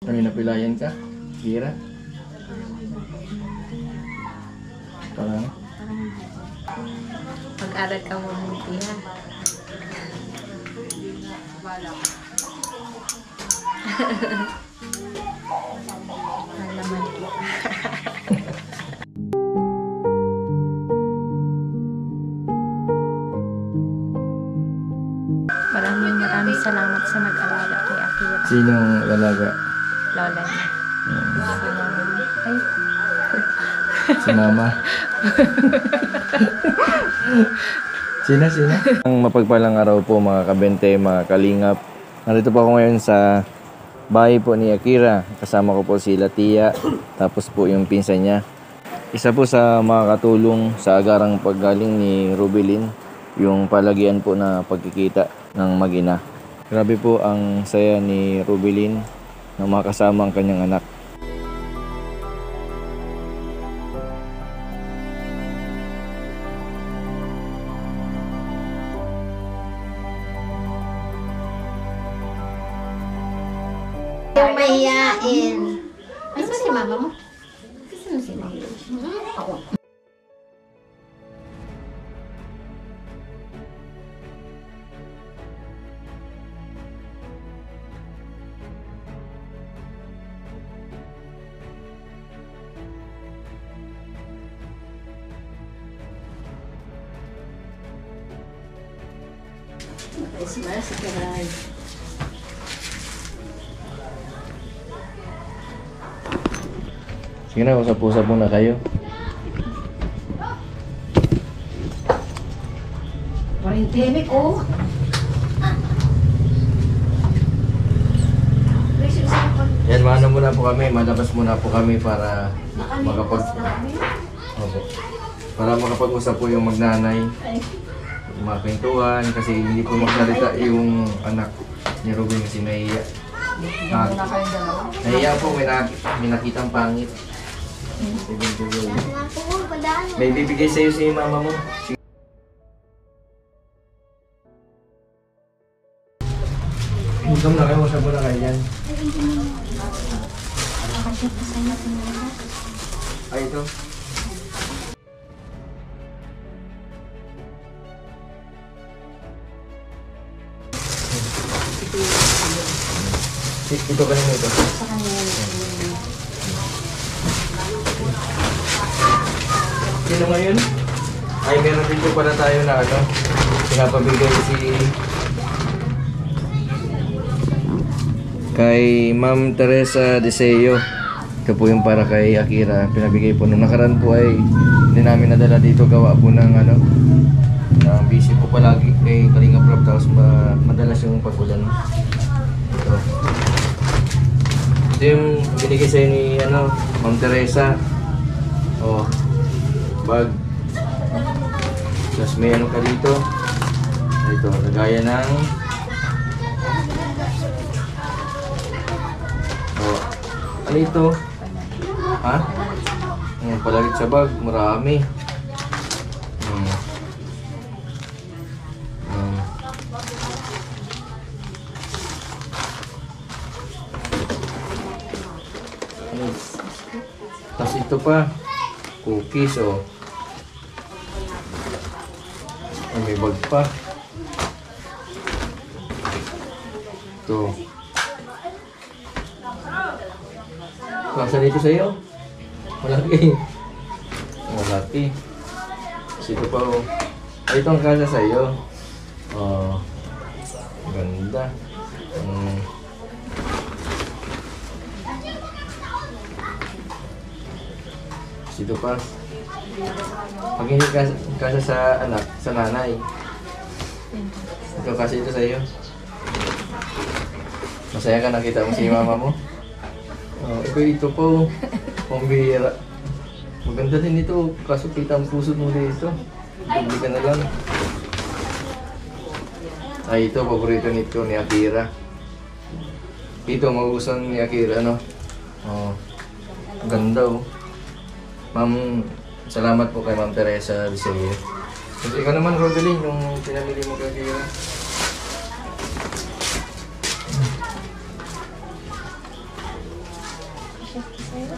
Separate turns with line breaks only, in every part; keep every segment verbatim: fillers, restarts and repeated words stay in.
Kami napilayan ka? Kira? Parang?
Pag-aral ka mo mabuti ha. Ang laman po. Maraming maraming salamat sa nag-alaga kay Akira.
Sinong lalaga?
Lola niya.
Hmm.
Ay,
Si Mama. Sina, sina? Ang mapagpalang araw po mga kabente, mga kalingap. Nandito po ako ngayon sa bahay po ni Akira. Kasama ko po si Latia, tapos po yung pinsan niya. Isa po sa mga katulong sa agarang paggaling ni Rubilin, yung palagian po na pagkikita ng mag-ina. Grabe po ang saya ni Rubilin na makasama ang kanyang anak.
yung mahiyain. Ano si mama mo? Kasi mo si mama? Ako. Christmas, karay.
Sige na, usap-usap muna kayo.
Pandemic, oh.
Yan, maano muna po kami, malabas muna po kami para makapag... Opo. Para makapag-usap po yung magnanay. Mga kwentuhan, kasi hindi po magsalita yung anak ni Ruben kasi nahiya. Ah, nahiya po, may, na, may nakitang pangit. May bibigay sa'yo si mama mo. Huwag na kayo, usap muna kayo dyan. Ay, ito. Ito kanina ito.
Sa kanya.
Sino ngayon? Ay, meron din po pala tayo na ano, pinapabigay si... Kay Ma'am Teresa Deseo. Ito po yung para kay Akira. Pinabigay po nung nakaraan po ay hindi namin nadala dito, gawa po ng ano, na busy po palagi kay Kalinga Prab, tapos ma madalas yung pagulan. Ito. Ito yung binigay sa'yo ni ano, Ma'am Teresa. Oh, bag. Tapos may ano ka dito. Ito, lagaya ng... Oh, ano ito? Ha? Hmm, palagit sa bag, marami. Hmm. Hmm. Ano? Tapos ito pa, cookies, oh. Oh, may bag pa. Ito. Nasa dito sa'yo? Malaki. Malaki. Tapos ito pa, oh. Ay, ito ang kasa sa'yo. Oh. Ganda. Hmm. Tapos ito pa. Pag hindi kasi, kasi sa anak, sa nanay. Ito kasi ito sa'yo. Masaya ka nakita mo si mama mo? Oh, ito ito po. Pambihira. Maganda din ito. Kaso kita ang puso mo dito. Hindi ka na lang. Ay, ito. Paborito nito ni Akira. Ito, mauusan ni Akira, no? Oh, ganda, oh. Ma'am, salamat po kay Ma'am Teresa Deseo. Kasi ikaw naman, Rodeline, yung pinamili mo kay Akira.
Kasya sa'yo.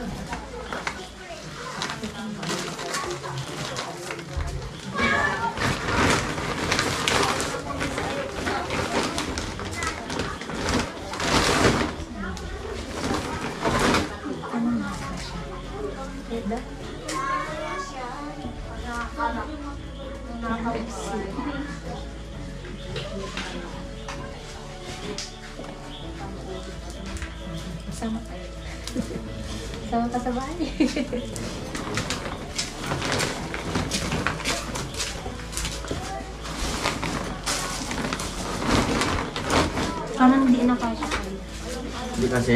Diba? Sama kayo. Sama ka sa bahay. Parang hindi na kasya kayo.
Hindi kasi.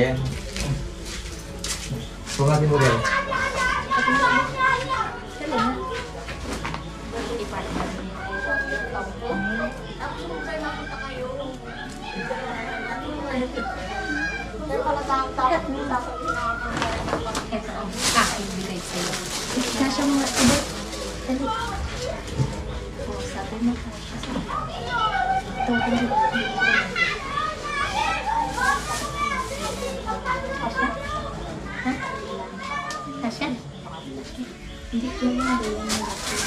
Sukatin mo rin.
Kasya mo nga. Dali. O, sabi mo kasya. Ito, dali. Ha? Kasya? Hindi ko lang doon na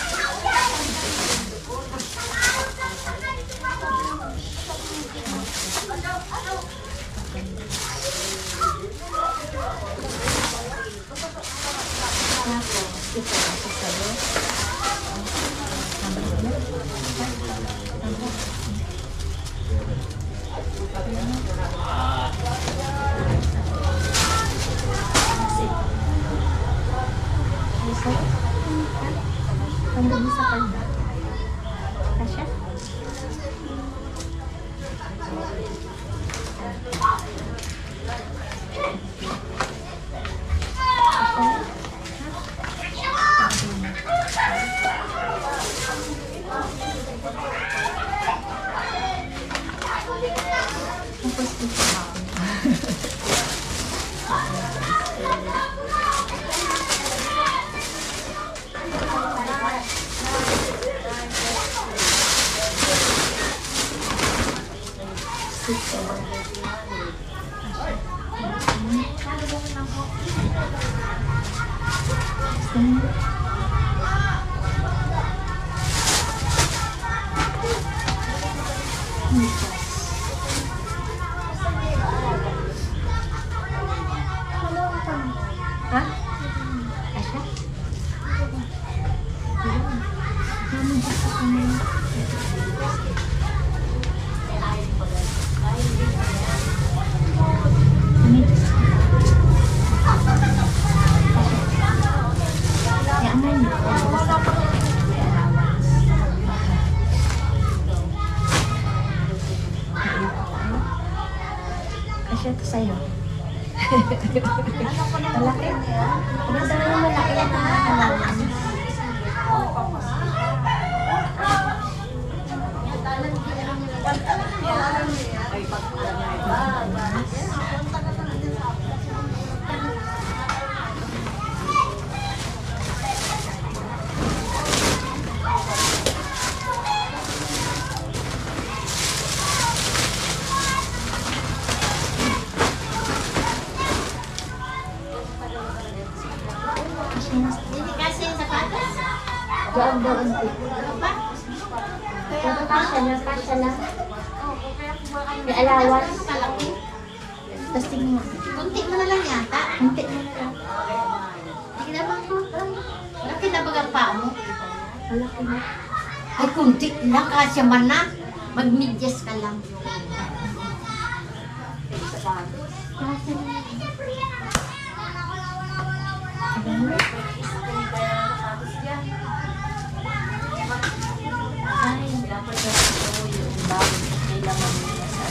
ito ako sa'yo. Ang gabi sa kanya. Kasya? Tapos dito ako. Ha? Kasya? Naman ba sa kanya? Kasya ito sa'yo. Malaki. Maganda na yung malaki na allowance.
Hindi kasi yung sapatos.
Doon, doon.
Ano ba?
Pero kasya na, kasya na. May allowance.
Kalaki.
Tapos tingin mo.
Kunti mo na lang yata.
Hindi mo na lang.
Tingnan mo ko. Laki na bagang paa mo.
Malaki na.
Ay, kunti lang. Kasya man na. Mag-medyas ka lang.
Kasya na. Ay, dapat na ito yung bago kailangan nila sa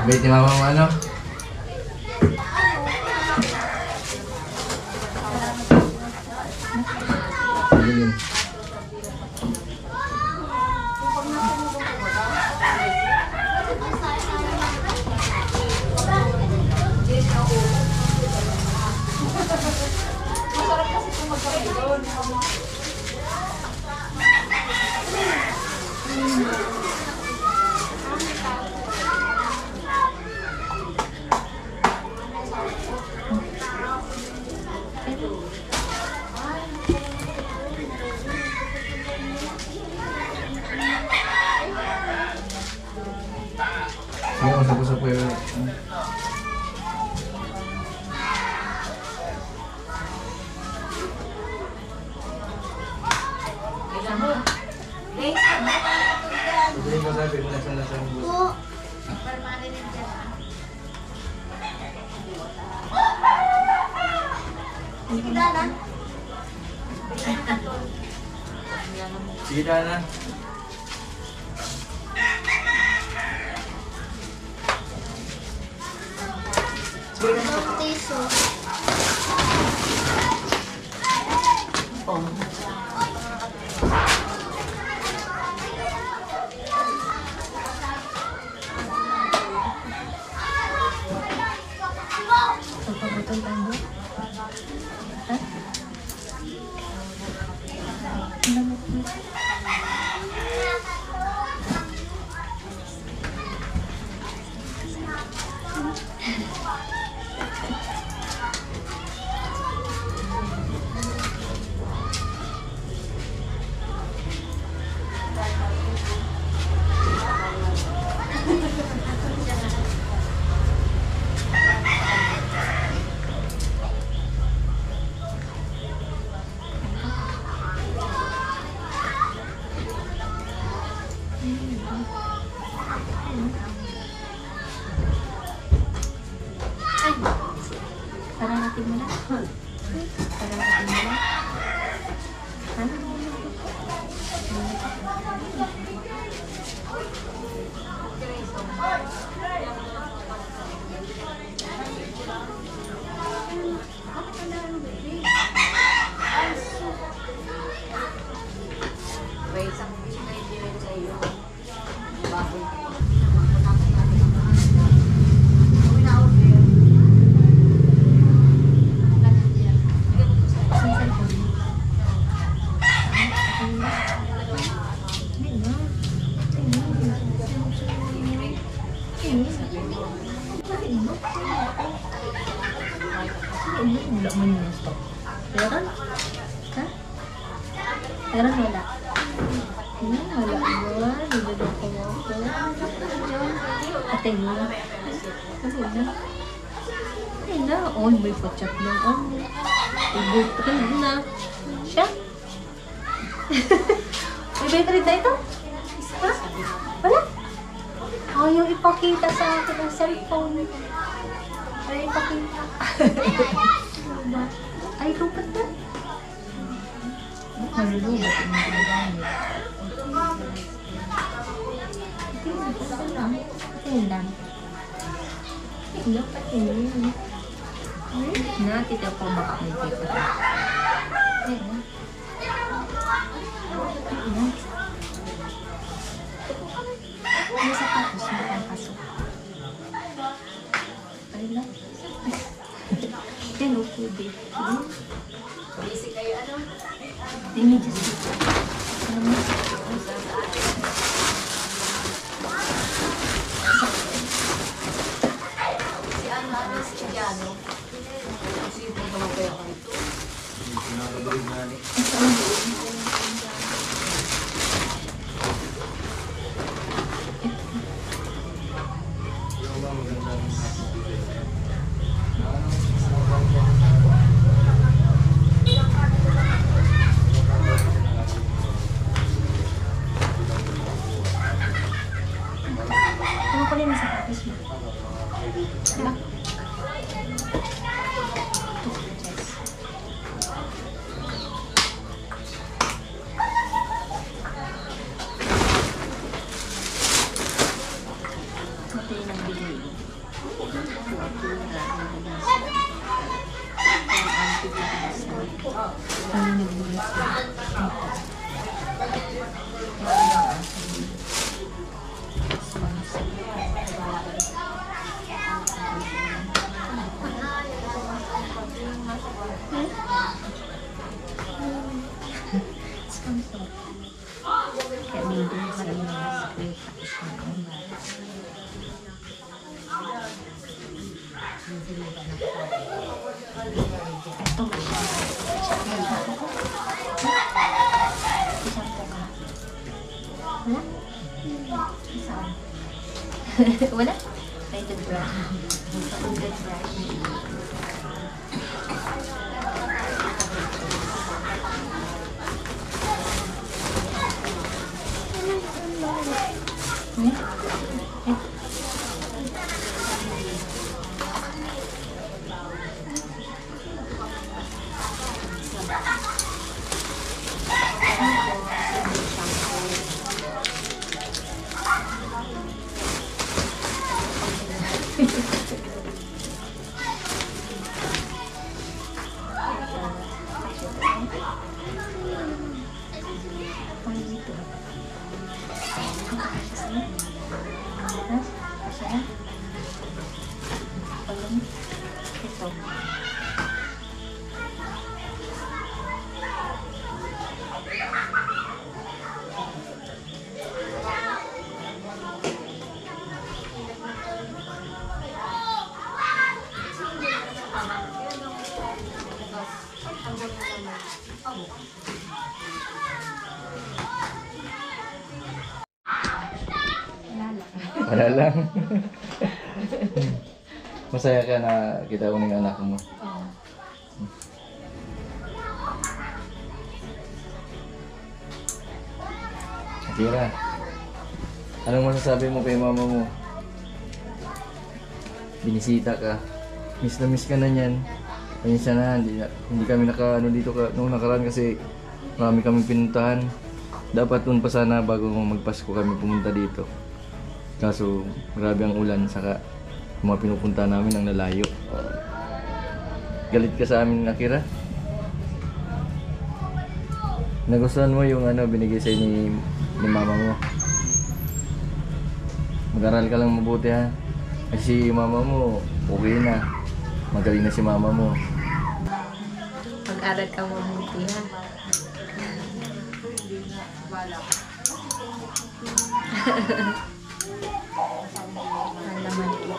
Bait ni mama mo ano? Ayun. Sige, masap-usap ko yun. Hindi mo sabi kung nasa-nasa mo.
Po.
Sige, Dana.
Dalawang piso.
Pararating mo na. Pararating mo na. Ano? May isang medyo sa iyo. Baboy. Wala mo niya stop. Meron? Ha? Meron wala? Hmm, wala ba? Dududok ko mo ako. Ate mo. Kasi na. Ay na. Oh, may pachat lang. Oh. Ibig ka na. Siya? May battery na ito? Ha? Wala? Ayaw ipakita sa akin ang cellphone. Ayaw ipakita. Ay, lupat na. Malulo, ba't yung ginagamit? Ito lang. Ito lang. Ito, pati yun. Natita po baka may paper. Ito. Ito. May sapatos na pangkasok. Ay lang. Hello, Kubi. Busy kayo, ano? Hindi, just... Ano? Si ano, ano, si Chiano? Si ito, tumagay ako nito.
Nakabalik na ni. Yung ba magandang
Sponsor. Kaya bibili sa inyo sa kita. Ito ba siya? Isang po ka. Wala? Saan? Wala? Ay, toothbrush. Toothbrush.
Wala lang. Masaya ka na kita uning anak mo.
Oo.
Akira, anong masasabi mo kay mama mo? Binisita ka. Miss na miss ka na niyan. Paminsan na, hindi, na- hindi kami naka ano dito ka, nung nakaraan kasi marami kaming pinuntahan. Dapat dun pa sana bago magpasko kami pumunta dito. Kaso grabe ang ulan, saka yung mga pinupunta namin ang lalayo. Galit ka sa amin, Akira? Nagustuhan mo yung ano binigay sa ni, ni mama mo? Mag-aral ka lang mabuti ha. Kasi si mama mo, okay na. Magaling na si mama mo.
Mag-aral ka mabuti ha. Alaman ko.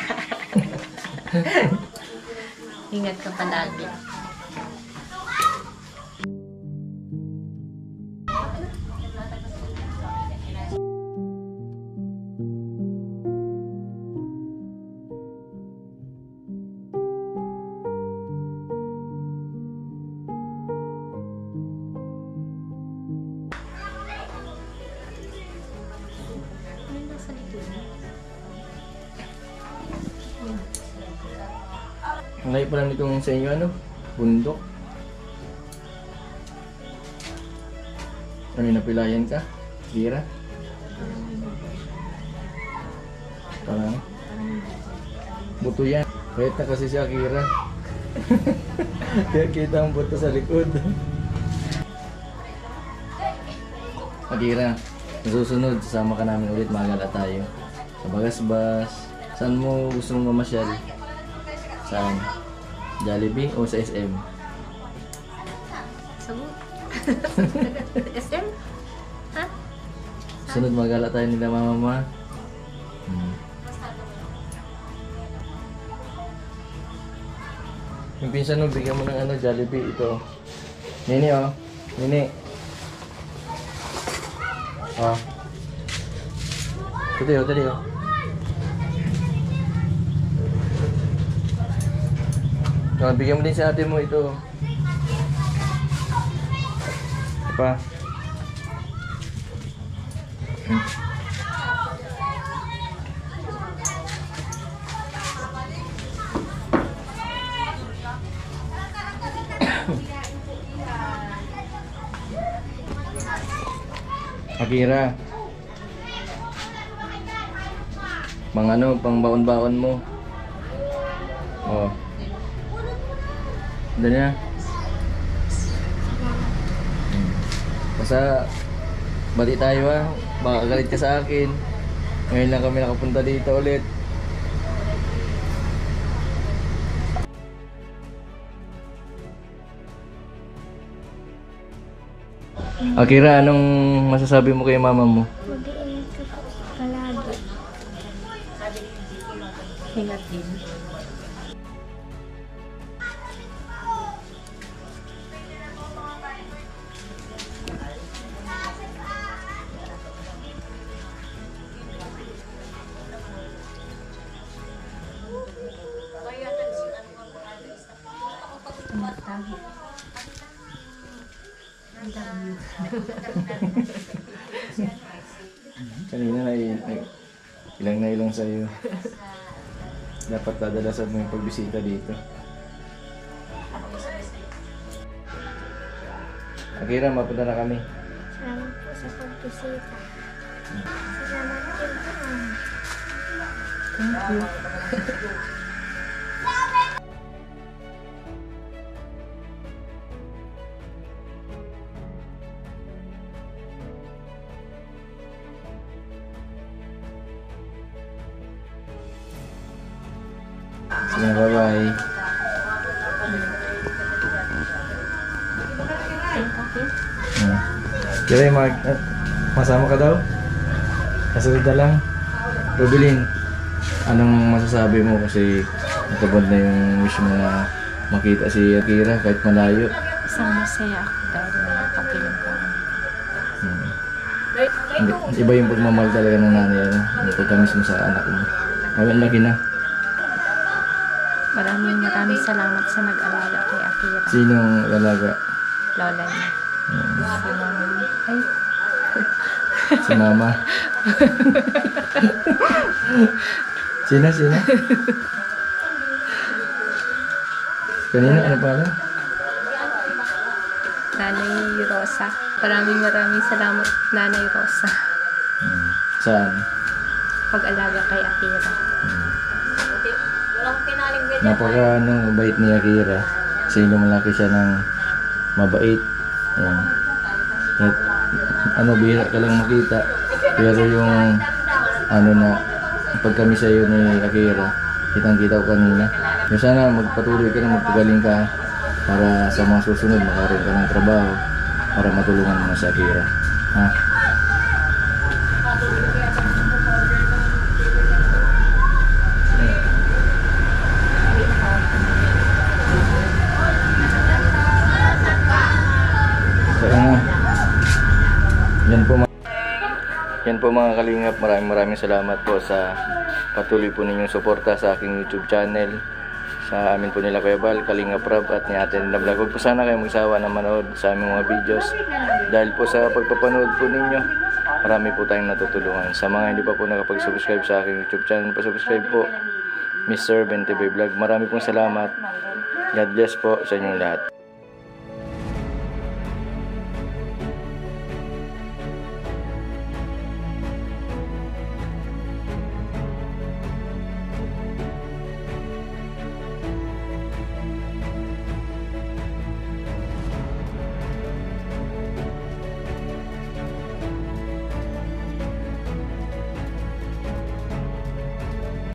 Ingat ka palagi. Ano nasa likod mo?
Ang layo pa lang nitong sa inyo ano? Bundok. Ano, napilayan ka? Gira? Parang buto yan. Kahit na kasi si Akira. Kaya kita ang buto sa likod. Akira, nasusunod, sasama ka namin ulit, magala tayo. Sa Bagasbas. Saan mo gusto mong mamasyal? Saan? Jollibee o sa S M?
Sagot. S M? Ha?
Sunod magala tayo nila mama ma. Hmm. Yung pinsan mo, bigyan mo ng ano, Jollibee ito. Nini oh. Nini. Oh. Tadi oh, tadi oh. Nah, bigyan mo din sa ate mo ito. Apa? Hmm. Akira. Mang ano, pang baon-baon mo. Oh. Udah ya. Basta, bati tayo ha. Baka galit ka sa akin. Ngayon lang kami nakapunta dito ulit. Akira, anong masasabi mo kay mama mo?
Mag-iingat ka po palagi.
Ingat din.
Kanina na i- ilang na ilang sa'yo. Dapat dadalasan mo yung pagbisita dito. Akira, mapunta na kami.
Salamat po sa pagbisita. Salamat din po.
Thank you.
Sige na, bye-bye. Hmm. Kira, mag uh, masama ka daw? Kasunod na lang. Rubilin, anong masasabi mo kasi natabad na yung wish mo na makita si Akira kahit malayo?
Isang masaya ako dahil nakakapiling ko.
Hmm. Hindi, iba yung pagmamahal talaga ng nanay, ano? Yung pagkamis mo sa anak mo. Ang laki na.
Maraming maraming salamat sa nag-alaga kay Akira.
Sinong lalaga?
Lola niya.
Hmm.
Si mama. Ay,
Si mama. Sino, sino? Kanina, ano pala?
Nanay Rosa. Maraming maraming salamat, Nanay Rosa.
Hmm. Saan?
Pag-alaga kay Akira.
Napaka ano, mabait ni Akira. Kasi lumalaki siya ng mabait. Ayan. At, ano, bihira ka lang makita. Pero yung ano na pag kami sa iyo ni Akira, kitang kita ko kanina. Yung sana magpatuloy ka na, magpagaling ka para sa mga susunod makaroon ka ng trabaho para matulungan mo si Akira. Ha? Kaya nga. Yan po, ma- yan po mga kalingap, maraming maraming salamat po sa patuloy po ninyong suporta sa aking YouTube channel, sa amin po nila Kuya Bal, Kalingap Rab at ni Ate Nina Vlog. Huwag po sana kayo magsawa na manood sa aming mga videos dahil po sa pagpapanood po ninyo, marami po tayong natutulungan. Sa mga hindi pa po nakapag-subscribe sa aking YouTube channel, pa-subscribe po, Mister Bente Bay Vlog. Marami pong salamat. God bless po sa inyong lahat.